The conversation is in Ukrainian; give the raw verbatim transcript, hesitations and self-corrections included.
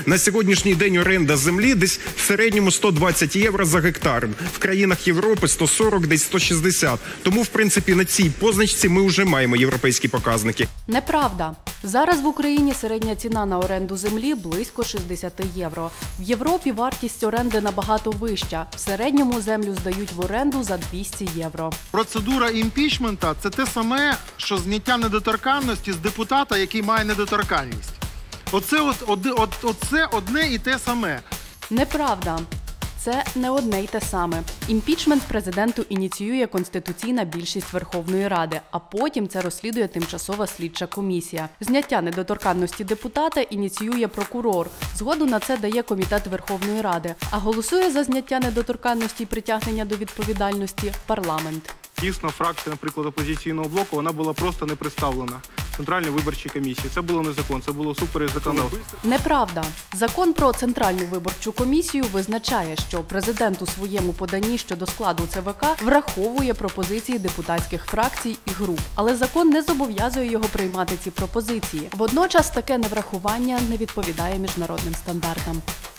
На сьогоднішній день оренда землі десь в середньому сто двадцять євро за гектар. В країнах Європи сто сорок, десь сто шістдесят. Тому, в принципі, на цій позначці ми вже маємо європейські показники. Неправда. Зараз в Україні середня ціна на оренду землі близько шістдесят євро. В Європі вартість оренди набагато вища. В середньому землю здають в оренду за двісті євро. Процедура імпічмента – це те саме, що зняття недоторканності з депутата, який має недоторканність. Оце, от, од, от, оце одне і те саме. Неправда. Це не одне й те саме. Імпічмент президенту ініціює конституційна більшість Верховної Ради, а потім це розслідує тимчасова слідча комісія. Зняття недоторканності депутата ініціює прокурор. Згоду на це дає Комітет Верховної Ради. А голосує за зняття недоторканності і притягнення до відповідальності парламент. Дійсно, фракція, наприклад, опозиційного блоку, вона була просто не представлена в Центральній виборчій комісії. Це було незаконно, це було супереч законодавству. Неправда. Закон про Центральну виборчу комісію визначає, що президент у своєму поданні щодо складу ЦВК враховує пропозиції депутатських фракцій і груп. Але закон не зобов'язує його приймати ці пропозиції. Водночас таке неврахування не відповідає міжнародним стандартам.